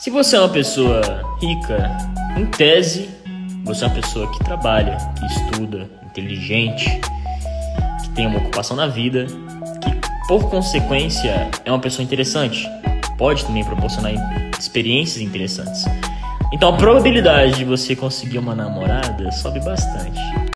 Se você é uma pessoa rica, em tese, você é uma pessoa que trabalha, que estuda, inteligente, que tem uma ocupação na vida, que por consequência é uma pessoa interessante, pode também proporcionar experiências interessantes. Então a probabilidade de você conseguir uma namorada sobe bastante.